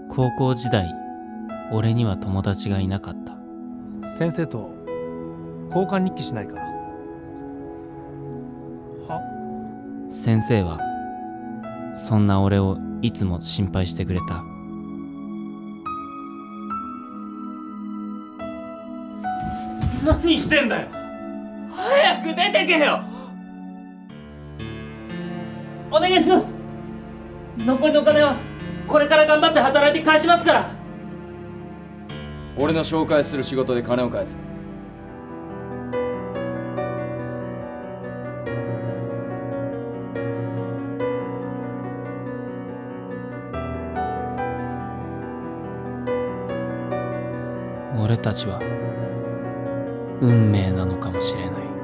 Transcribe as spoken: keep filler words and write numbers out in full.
高校時代、俺には友達がいなかった。 先生と交換日記しないか？ は？先生はそんな俺をいつも心配してくれた。何してんだよ。早く出てけよ。お願いします。残りの金はこれから頑張って働いて返しますから。 俺の紹介する仕事で金を返せ。 俺たちは運命なのかもしれない。